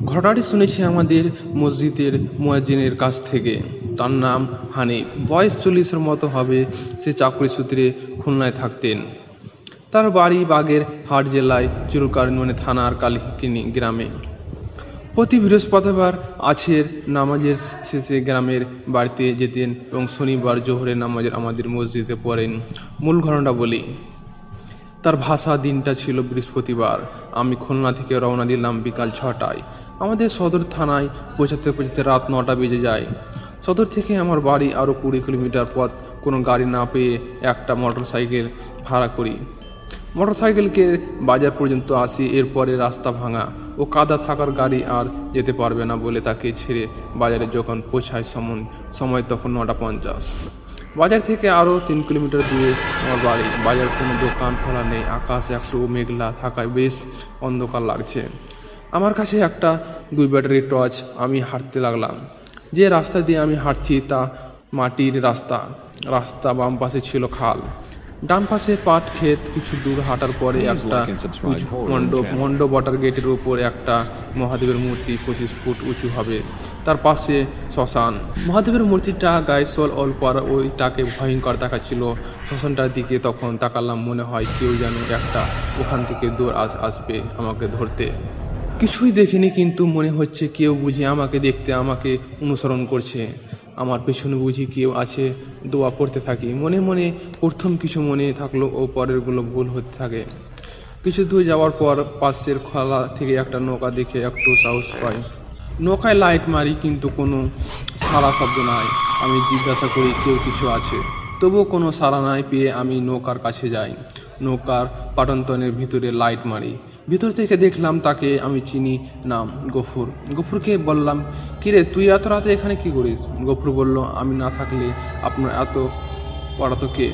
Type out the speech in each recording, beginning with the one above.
ঘটনাটি শুনেছি আমাদের মসজিদের মুয়াজ্জিনের কাছ থেকে। তার নাম হানিফ, বয়স 40-এর মতো হবে। সে চাকরি সূত্রে খুলনায় থাকতেন। তার বাড়ি বাগেরহাট জেলায় চুরকারননি থানার কালিকিনি গ্রামে। প্রতি বৃহস্পতিবার আছের নামাজের শেষে গ্রামের বাড়িতে যেতেন এবং শনিবার জোহরের নামাজের আমাদের মসজিদে পড়েন। মূল ঘটনাটা বলি। তার ভাষা দিনটা ছিল বৃহস্পতিবার। আমি খুলনা থেকে রওনা দিলাম বিকাল 6টায়। আমাদের সদর থানায় পৌঁছাতে পৌঁছাতে রাত 9টা বেজে যায়। সদর থেকে আমার বাড়ি আরও 20 কিলোমিটার পথ। কোনো গাড়ি না পেয়ে একটা মোটরসাইকেল ভাড়া করি। মোটরসাইকেলকে বাজার পর্যন্ত আসি। এরপরে রাস্তা ভাঙা ও কাদা থাকার গাড়ি আর যেতে পারবে না বলে তাকে ছেড়ে বাজারে যখন পৌঁছায় সময় তখন 9টা 50। বাজার থেকে আরও 3 কিলোমিটার দূরে আমার বাড়ি। বাজার কোনো দোকান খোলা নেই। আকাশ একটু মেঘলা থাকায় বেশ অন্ধকার লাগছে। আমার কাছে একটা 2 ব্যাটারির টর্চ। আমি হাঁটতে লাগলাম। যে রাস্তা দিয়ে আমি হাঁটছি তা মাটির রাস্তা বাম পাশে ছিল খাল, ডান পাশে পাট ক্ষেত। কিছু দূর হাঁটার পরে একটা মণ্ডপ ওয়াটার গেটের উপর একটা মহাদেবের মূর্তি 25 ফুট উঁচু হবে। তার পাশে শ্মশান। মহাদেবের মূর্তিটা গায়ে সোল অল্প আর ওইটাকে ভয়ঙ্কর দেখাচ্ছিল। শ্মশানটার দিকে তখন তাকালাম, মনে হয় কেউ যেন একটা ওখান থেকে দৌড় আসবে আমাকে ধরতে। কিছুই দেখিনি, কিন্তু মনে হচ্ছে কেউ বুঝি আমাকে দেখতে আমাকে অনুসরণ করছে। আমার পেছনে বুঝি কেউ আছে। দোয়া পড়তে থাকি। মনে মনে প্রথম কিছু মনে থাকলো ও পরেরগুলো ভুল হতে থাকে। কিছু দূর যাওয়ার পর পাশের খোলা থেকে একটা নৌকা দেখে একটু সাহস পাই। নৌকায় লাইট মারি, কিন্তু কোনো সাড়া শব্দ নাই। আমি জিজ্ঞাসা করি কেউ কিছু আছে, তবুও কোনো সাড়া নাই পেয়ে আমি নৌকার কাছে যাই। নৌকার পাটান্তনের ভিতরে লাইট মারি। ভিতর থেকে দেখলাম তাকে আমি চিনি, নাম গফুর। গফুরকে বললাম, কিরে তুই এত রাতে এখানে কি করিস? গফুর বলল, আমি না থাকলে আপনার এত পড়াতো কে?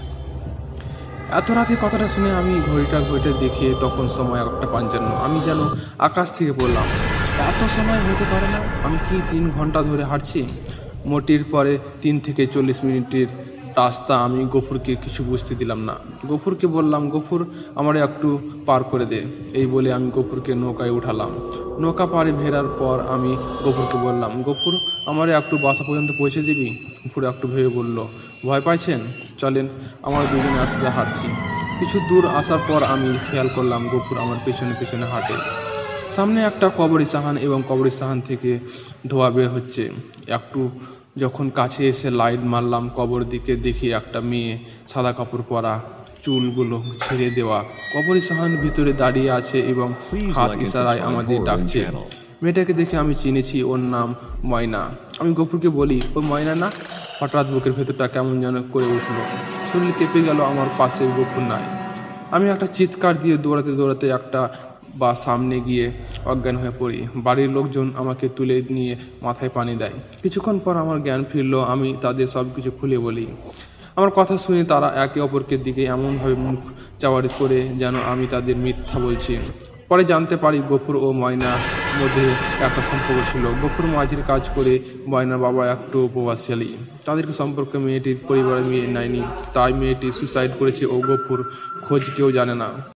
এত রাতে কথাটা শুনে আমি ঘড়িটা দেখে তখন সময় 1টা 55। আমি যেন আকাশ থেকে পড়লাম। এত সময় হতে পারে না? আমি কি 3 ঘন্টা ধরে হাঁটছি? মোটির পরে 3 থেকে 40 মিনিটের রাস্তা। আমি গফুরকে কিছু বুঝতে দিলাম না। গফুরকে বললাম, গফুর আমার একটু পার করে দে। এই বলে আমি গফুরকে নৌকায় উঠালাম। নৌকা পাড়ে ভেড়ার পর আমি গফুরকে বললাম, গফুর আমার একটু বাসা পর্যন্ত পৌঁছে দিবি? গফুর একটু ভেবে বলল, ভয় পাইছেন? চলেন, আমরা দুজনে একসাথে হাঁটছি। কিছু দূর আসার পর আমি খেয়াল করলাম গফুর আমার পেছনে পেছনে হাঁটে। সামনে একটা কবরস্থান এবং কবরস্থান থেকে ধোঁয়া বের হচ্ছে। একটু যখন কাছে এসে লাইট মারলাম কবর দিকে, দেখি একটা মেয়ে, সাদা কাপড় পরা, চুলগুলো ছেড়ে দেওয়া, কবরস্থান ভিতরে দাঁড়িয়ে আছে এবং হাত ইশারায় আমাদের ডাকছে। মেয়েটাকে দেখে আমি চিনেছি, ওর নাম ময়না। আমি গফুরকে বলি, ও ময়না না? হঠাৎ বুকের ভেতরটা কেমন যেন করে উঠলো, শরীর কেঁপে গেল। আমার পাশে গফুর নাই। আমি একটা চিৎকার দিয়ে দৌড়াতে একটা সামনে গিয়ে অজ্ঞান হয়ে পড়ি। বাড়ির লোকজন আমাকে তুলে নিয়ে মাথায় পানি দেয়। কিছুক্ষণ পর আমার জ্ঞান ফিরল। আমি তাদের সবকিছু খুলে বলি। আমার কথা শুনে তারা একে অপরের দিকে এমনভাবে মুখ চাওয়ারি করে যেন আমি তাদের মিথ্যা বলছি। পরে জানতে পারি গফুর ও ময়নার মধ্যে একটা সম্পর্ক ছিল। গফুর মাঝির কাজ করে, ময়নার বাবা একটু প্রভাবশালী। তাদেরকে সম্পর্কে মেয়েটির পরিবারের মেয়ে নেয়নি, তাই মেয়েটি সুসাইড করেছে ও গফুর খোঁজ কেউ জানে না।